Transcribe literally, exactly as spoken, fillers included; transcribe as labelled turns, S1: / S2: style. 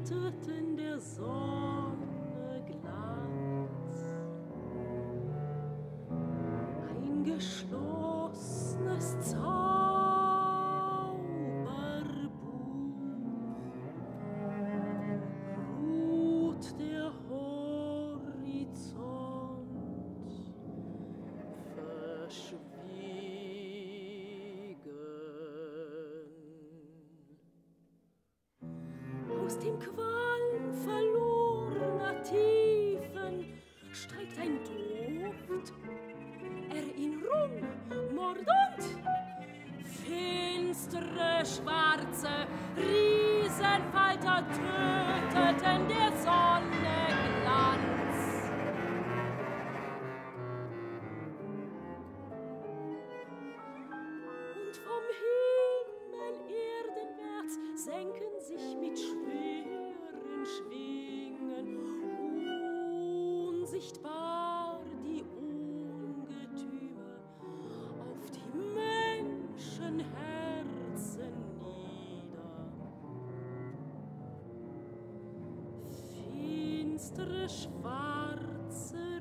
S1: töteten der Sonne Glanz. Ein geschlossenes Zauberbuch ruht der Horizont verschwiegen. Aus dem Qualm verlorener Tiefen steigt ein Duft, Erinnerung, Mord und finstere, schwarze Riesenfalter töteten der Sonne Glanz. Und vom Himmel erdenwärts senken sich mit schweren Schwingen unsichtbar die Ungetüme auf die Menschenherzen nieder. Finstere, schwarze